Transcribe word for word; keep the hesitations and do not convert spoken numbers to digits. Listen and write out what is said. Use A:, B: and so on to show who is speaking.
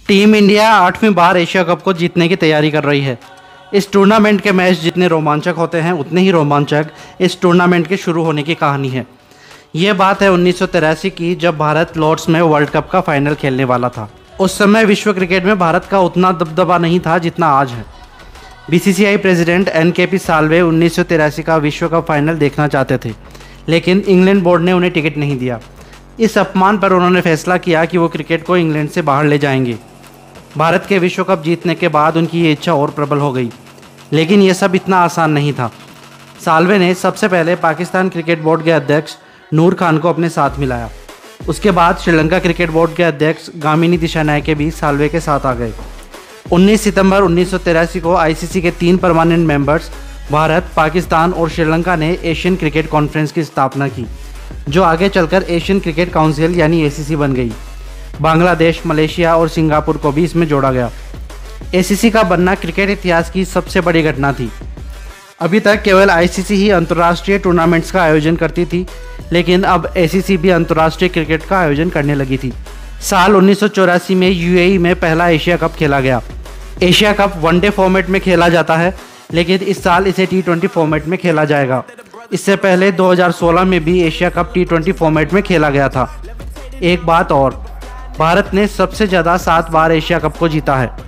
A: Team India आठवीं बार Asia cup को जीतने की तैयारी कर रही है। इस टूर्नामेंट के मैच जितने रोमांचक होते हैं उतने ही रोमांचक इस टूर्नामेंट के शुरू होने की कहानी है। ये बात है उन्नीस सौ तिरासी की, जब भारत लॉर्ड्स में वर्ल्ड कप का फाइनल खेलने वाला था। उस समय विश्व क्रिकेट में भारत का उतना दबदबा नहीं था जितना आज है। BCCI president N K P Salve उन्नीस सौ तिरासी का विश्व कप फाइनल देखना चाहते थे, लेकिन इंग्लैंड बोर्ड ने उन्हें टिकट नहीं दिया। इस अपमान पर उन्होंने फैसला किया कि वो क्रिकेट को इंग्लैंड से बाहर ले जाएंगे। भारत के विश्व कप जीतने के बाद उनकी ये इच्छा और प्रबल हो गई, लेकिन ये सब इतना आसान नहीं था। साल्वे ने सबसे पहले पाकिस्तान क्रिकेट बोर्ड के अध्यक्ष नूर खान को अपने साथ मिलाया। उसके बाद श्रीलंका क्रिकेट बोर्ड के अध्यक्ष गामिनी दिशानायके भी साल्वे के साथ आ गए। उन्नीस सितंबर उन्नीस सौ तिरासी को आईसीसी के तीन परमानेंट मेंबर्स भारत, पाकिस्तान और श्रीलंका ने एशियन क्रिकेट कॉन्फ्रेंस की स्थापना की, जो आगे चलकर एशियन क्रिकेट काउंसिल यानी एसीसी बन गई। बांग्लादेश, मलेशिया और सिंगापुर को भी इसमें जोड़ा गया। एसीसी का बनना क्रिकेट इतिहास की सबसे बड़ी घटना थी। अभी तक केवल आईसीसी ही अंतर्राष्ट्रीय टूर्नामेंट्स का आयोजन करती थी, लेकिन अब एसीसी भी अंतर्राष्ट्रीय क्रिकेट का आयोजन करने लगी थी। साल उन्नीस सौ चौरासी में यूएई में पहला एशिया कप खेला गया। एशिया कप वनडे फॉर्मेट में खेला जाता है, लेकिन इस साल इसे टी ट्वेंटी फॉर्मेट में खेला जाएगा। इससे पहले दो हज़ार सोलह में भी Asia cup T twenty format में खेला गया था। एक बात और, भारत ने सबसे ज़्यादा सात बार एशिया कप को जीता है।